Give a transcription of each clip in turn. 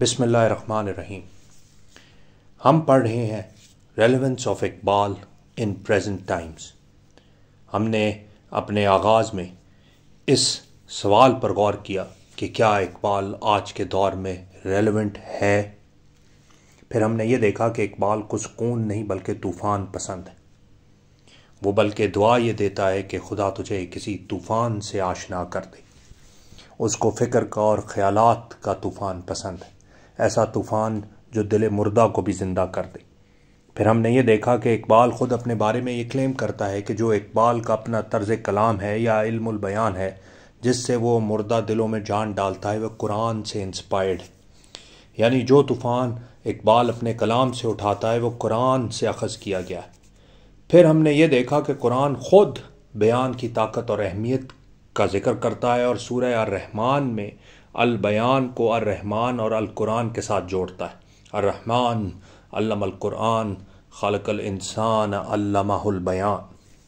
بسم اللہ الرحمن الرحیم۔ ہم پڑھ رہے ہیں relevance of Iqbal in present times. ہم نے اپنے آغاز میں اس سوال پر غور کیا کہ کیا اقبال آج کے دور میں ریلیونٹ ہے۔ پھر ہم نے یہ دیکھا کہ اقبال کو سکون نہیں بلکہ طوفان پسند ہے۔ وہ بلکہ دعا یہ دیتا ہے کہ خدا تجھے کسی طوفان سے آشنا کر دے۔ اس کو فکر کا اور خیالات کا طوفان پسند ہے، ایسا طوفان جو دل مردہ کو بھی زندہ کر دے۔ پھر ہم نے یہ دیکھا کہ اقبال خود اپنے بارے میں یہ کلیم کرتا ہے کہ جو اقبال کا اپنا طرز کلام ہے یا علم البیان ہے جس سے وہ مردہ دلوں میں جان ڈالتا ہے، وہ قرآن سے انسپائرڈ ہے۔ یعنی جو طوفان اقبال اپنے کلام سے اٹھاتا ہے وہ قرآن سے اخذ کیا گیا ہے۔ پھر ہم نے یہ دیکھا کہ قرآن خود بیان کی طاقت اور اہمیت کا ذکر کرتا ہے اور سورہ الرحمن میں البیان کو الرحمن اور القرآن کے ساتھ جوڑتا ہے۔ الرحمن علم القرآن خلق الانسان علمہ البیان۔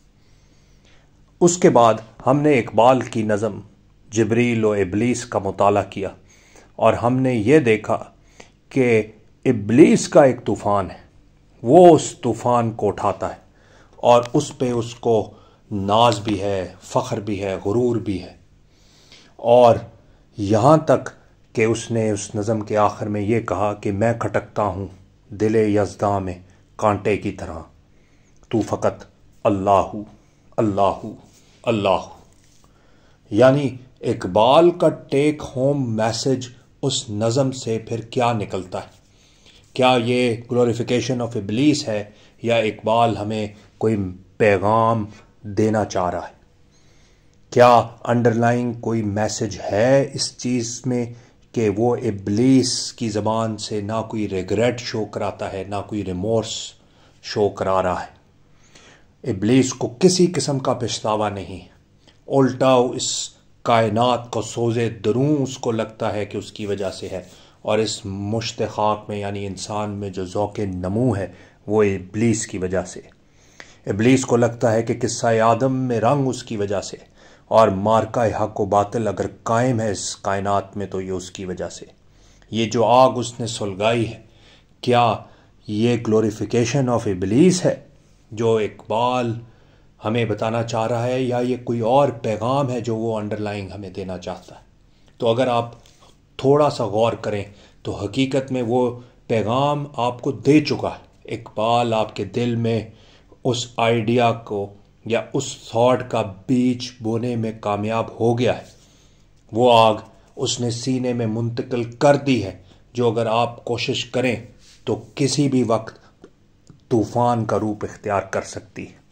اس کے بعد ہم نے اقبال کی نظم جبریل و ابلیس کا مطالعہ کیا اور ہم نے یہ دیکھا کہ ابلیس کا ایک طوفان ہے، وہ اس طوفان کو اٹھاتا ہے اور اس پہ اس کو ناز بھی ہے، فخر بھی ہے، غرور بھی ہے، اور یہاں تک کہ اس نے اس نظم کے آخر میں یہ کہا کہ میں کھٹکتا ہوں دل یزداں میں کانٹے کی طرح، تو فقط اللہ اللہ اللہ۔ یعنی اقبال کا ٹیک ہوم میسج اس نظم سے پھر کیا نکلتا ہے؟ کیا یہ گلوریفیکیشن آف ابلیس ہے یا اقبال ہمیں کوئی پیغام دینا چاہ رہا ہے؟ کیا انڈر لائنگ کوئی میسج ہے اس چیز میں کہ وہ ابلیس کی زبان سے نہ کوئی ریگریٹ شو کراتا ہے نہ کوئی ریمورس شو کرا رہا ہے؟ ابلیس کو کسی قسم کا پچھتاوا نہیں ہے، الٹا اس کائنات کو سوزے دروں اس کو لگتا ہے کہ اس کی وجہ سے ہے، اور اس مشت خاک میں یعنی انسان میں جو ذوق نمو ہے وہ ابلیس کی وجہ سے۔ ابلیس کو لگتا ہے کہ قصہ آدم میں رنگ اس کی وجہ سے، اور مارکہ حق و باطل اگر قائم ہے اس کائنات میں تو یہ اس کی وجہ سے۔ یہ جو آگ اس نے سلگائی ہے، کیا یہ گلوریفیکیشن آف ابلیس ہے جو اقبال ہمیں بتانا چاہ رہا ہے، یا یہ کوئی اور پیغام ہے جو وہ انڈر لائنگ ہمیں دینا چاہتا ہے؟ تو اگر آپ تھوڑا سا غور کریں تو حقیقت میں وہ پیغام آپ کو دے چکا ہے۔ اقبال آپ کے دل میں اس آئیڈیا کو یا اس تھاٹ کا بیج بونے میں کامیاب ہو گیا ہے۔ وہ آگ اس نے سینے میں منتقل کر دی ہے جو اگر آپ کوشش کریں تو کسی بھی وقت طوفان کا روپ اختیار کر سکتی ہے۔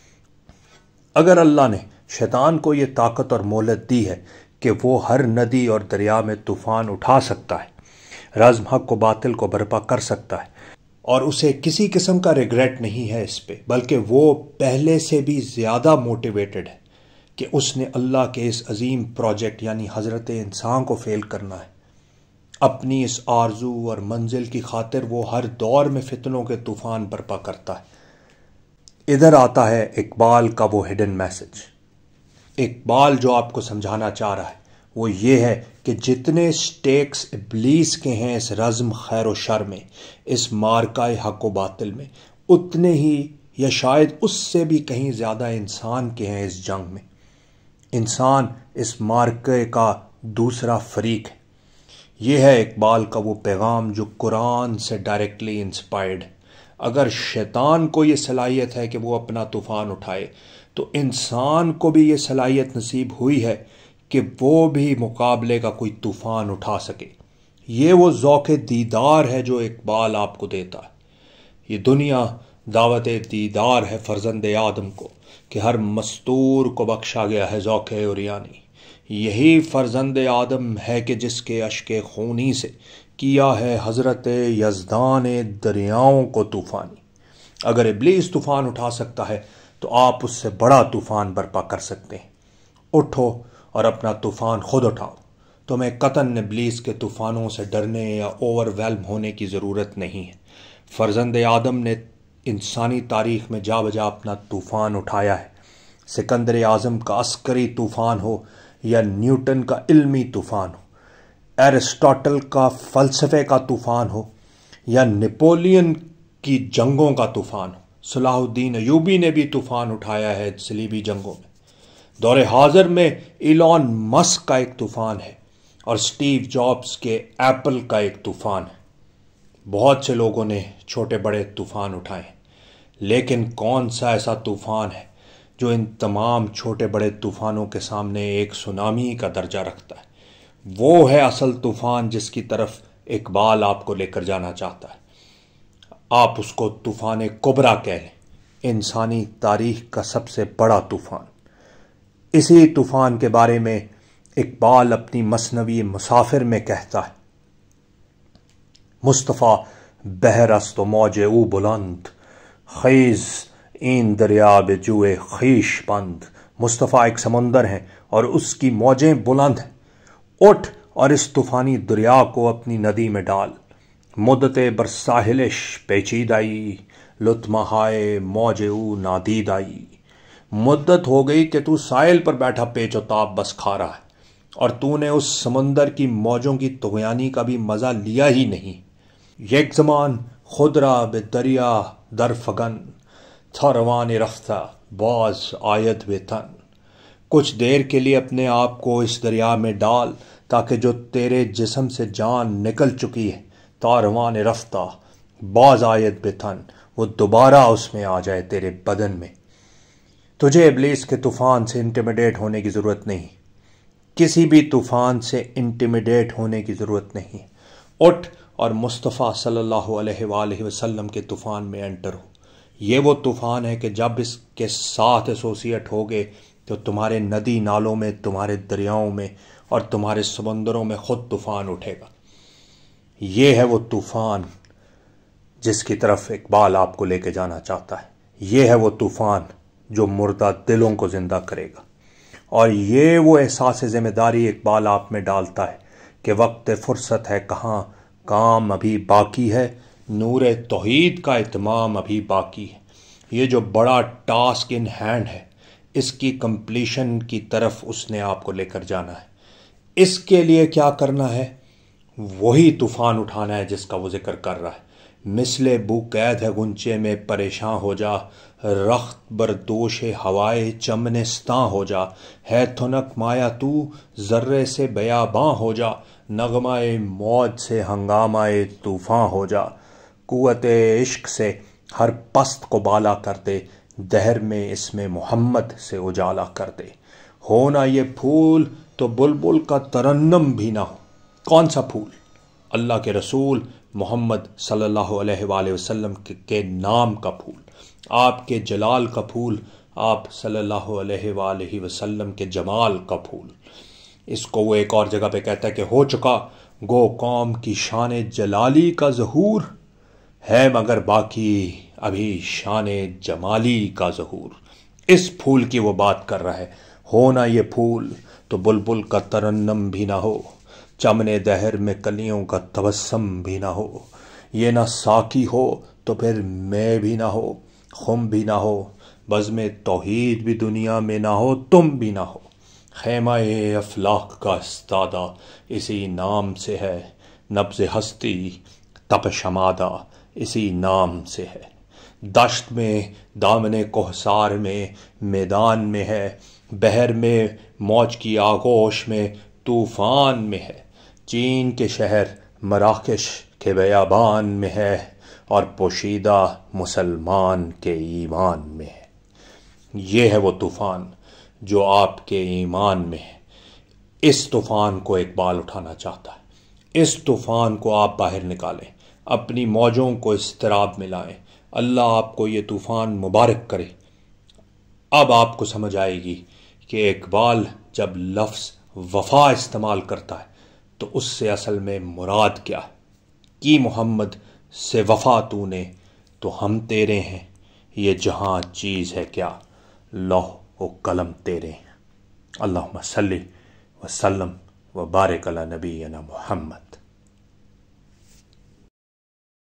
اگر اللہ نے شیطان کو یہ طاقت اور مہلت دی ہے کہ وہ ہر ندی اور دریا میں طوفان اٹھا سکتا ہے، رزم حق و باطل کو برپا کر سکتا ہے، اور اسے کسی قسم کا ریگریٹ نہیں ہے اس پہ، بلکہ وہ پہلے سے بھی زیادہ موٹیویٹڈ ہے کہ اس نے اللہ کے اس عظیم پروجیکٹ یعنی حضرت انسان کو فیل کرنا ہے، اپنی اس آرزو اور منزل کی خاطر وہ ہر دور میں فتنوں کے طوفان برپا کرتا ہے۔ ادھر آتا ہے اقبال کا وہ ہڈن میسج۔ اقبال جو آپ کو سمجھانا چاہ رہا ہے وہ یہ ہے کہ جتنے سٹیکس ابلیس کے ہیں اس رزم خیر و شر میں، اس مارکہ حق و باطل میں، اتنے ہی یا شاید اس سے بھی کہیں زیادہ انسان کے ہیں اس جنگ میں۔ انسان اس مارکے کا دوسرا فریق ہے۔ یہ ہے اقبال کا وہ پیغام جو قرآن سے ڈائریکٹلی انسپائرڈ ہے۔ اگر شیطان کو یہ صلاحیت ہے کہ وہ اپنا طوفان اٹھائے تو انسان کو بھی یہ صلاحیت نصیب ہوئی ہے کہ وہ بھی مقابلے کا کوئی طوفان اٹھا سکے۔ یہ وہ ذوق دیدار ہے جو اقبال آپ کو دیتا ہے۔ یہ دنیا دعوت دیدار ہے فرزند آدم کو کہ ہر مستور کو بخشا گیا ہے ذوق عریانی۔ یہی فرزند آدم ہے کہ جس کے اشک خونی سے کیا ہے حضرت یزدان دریاؤں کو طوفانی۔ اگر ابلیس طوفان اٹھا سکتا ہے تو آپ اس سے بڑا طوفان برپا کر سکتے ہیں۔ اٹھو اور اپنا طوفان خود اٹھاؤ۔ تمہیں قطعاً ابلیس کے طوفانوں سے ڈرنے یا اوور ویلم ہونے کی ضرورت نہیں ہے۔ فرزند آدم نے انسانی تاریخ میں جا بجا اپنا طوفان اٹھایا ہے۔ سکندر اعظم کا عسکری طوفان ہو یا نیوٹن کا علمی طوفان ہو، ایرسٹاٹل کا فلسفے کا طوفان ہو یا نپولین کی جنگوں کا طوفان ہو، صلاح الدین ایوبی نے بھی طوفان اٹھایا ہے صلیبی جنگوں میں، دور حاضر میں ایلون مسک کا ایک طوفان ہے اور سٹیو جابز کے ایپل کا ایک طوفان ہے۔ بہت سے لوگوں نے چھوٹے بڑے طوفان اٹھائے ہیں، لیکن کون سا ایسا طوفان ہے جو ان تمام چھوٹے بڑے طوفانوں کے سامنے ایک سونامی کا درجہ رکھتا ہے؟ وہ ہے اصل طوفان جس کی طرف اقبال آپ کو لے کر جانا چاہتا ہے۔ آپ اس کو طوفان کبریٰ کہہ لیں، انسانی تاریخ کا سب سے بڑا طوفان۔ اسی طوفان کے بارے میں اقبال اپنی مثنوی مسافر میں کہتا ہے: مصطفیٰ بحر است و موج او بلند، خیز این دریا بے جوئے خویش بند۔ مصطفیٰ ایک سمندر ہیں اور اس کی موجیں بلند ہیں، اٹھ اور اس طوفانی دریا کو اپنی ندی میں ڈال۔ مدت بر ساحلش پیچیدائی، لطمہائے موج او نادید آئی۔ مدت ہو گئی کہ تو ساحل پر بیٹھا پیچ و تاب بس کھا رہا ہے اور تو نے اس سمندر کی موجوں کی طغیانی کا بھی مزہ لیا ہی نہیں۔ یک زمان خود را بے دریا در فگن، تھا روان رفتہ باز آید بے تن۔ کچھ دیر کے لیے اپنے آپ کو اس دریا میں ڈال تاکہ جو تیرے جسم سے جان نکل چکی ہے، تا روان رفتہ باز آید بے تن، وہ دوبارہ اس میں آ جائے تیرے بدن میں۔ تجھے ابلیس کے طوفان سے انٹیمیڈیٹ ہونے کی ضرورت نہیں، کسی بھی طوفان سے انٹیمیڈیٹ ہونے کی ضرورت نہیں۔ اٹھ اور مصطفیٰ صلی اللہ علیہ وآلہ وسلم کے طوفان میں انٹر ہو۔ یہ وہ طوفان ہے کہ جب اس کے ساتھ ایسوسیٹ ہوگے تو تمہارے ندی نالوں میں، تمہارے دریاؤں میں اور تمہارے سمندروں میں خود طوفان اٹھے گا۔ یہ ہے وہ طوفان جس کی طرف اقبال آپ کو لے کے جانا چاہتا ہے۔ یہ ہے وہ طوفان جو مردہ دلوں کو زندہ کرے گا، اور یہ وہ احساس ذمہ داری اقبال آپ میں ڈالتا ہے کہ وقت فرصت ہے کہاں، کام ابھی باقی ہے، نور توحید کا اتمام ابھی باقی ہے۔ یہ جو بڑا ٹاسک ان ہینڈ ہے، اس کی کمپلیشن کی طرف اس نے آپ کو لے کر جانا ہے۔ اس کے لیے کیا کرنا ہے؟ وہی طوفان اٹھانا ہے جس کا وہ ذکر کر رہا ہے۔ مثل بو قید ہے غنچے میں پریشاں ہو جا، رخت بردوش ہوائے چمنستاں ہو جا۔ ہے تھنک مایا تو ذرے سے بیاباں ہو جا، نغمہ موج سے ہنگامہ طوفاں ہو جا۔ قوت عشق سے ہر پست کو بالا کر دے، دہر میں اسم محمد سے اجالا کر دے۔ ہونا یہ پھول تو بلبل کا ترنم بھی نہ ہو۔ کون سا پھول؟ اللہ کے رسول محمد صلی اللہ علیہ وآلہ وسلم کے نام کا پھول، آپ کے جلال کا پھول، آپ صلی اللہ علیہ وآلہ وسلم کے جمال کا پھول۔ اس کو وہ ایک اور جگہ پہ کہتا ہے کہ ہو چکا گو قوم کی شان جلالی کا ظہور، ہے مگر باقی ابھی شان جمالی کا ظہور۔ اس پھول کی وہ بات کر رہا ہے۔ ہونا یہ پھول تو بلبل کا ترنم بھی نہ ہو، چمن دہر میں کلیوں کا تبسم بھی نہ ہو۔ یہ نہ ساقی ہو تو پھر میں بھی نہ ہو، خم بھی نہ ہو، بزم توحید بھی دنیا میں نہ ہو، تم بھی نہ ہو۔ خیمہ افلاک کا استادہ اسی نام سے ہے، نبض ہستی تپ شمادہ اسی نام سے ہے۔ دشت میں دامن کوہسار میں میدان میں ہے، بحر میں موج کی آغوش میں طوفان میں ہے۔ چین کے شہر مراکش کے بیابان میں ہے، اور پوشیدہ مسلمان کے ایمان میں ہے۔ یہ ہے وہ طوفان جو آپ کے ایمان میں ہے۔ اس طوفان کو اقبال اٹھانا چاہتا ہے۔ اس طوفان کو آپ باہر نکالیں، اپنی موجوں کو اضطراب میں لائیں۔ اللہ آپ کو یہ طوفان مبارک کرے۔ اب آپ کو سمجھ آئے گی کہ اقبال جب لفظ وفا استعمال کرتا ہے تو اس سے اصل میں مراد کیا ہے۔ کی محمد سے وفا تو نے تو ہم تیرے ہیں، یہ جہاں چیز ہے کیا، لوح و قلم تیرے ہیں۔ اللہم صلی وسلم وبارک علی نبینا محمد۔